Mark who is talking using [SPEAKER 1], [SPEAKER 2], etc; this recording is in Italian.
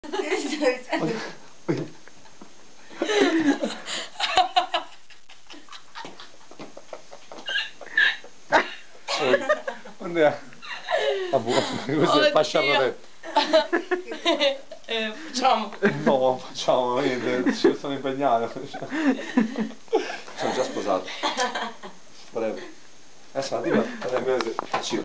[SPEAKER 1] Questo è fasciato.
[SPEAKER 2] Facciamo.
[SPEAKER 1] No, facciamo, niente, ci sono impegnato. Sono già sposato. Breve. Adesso la tipa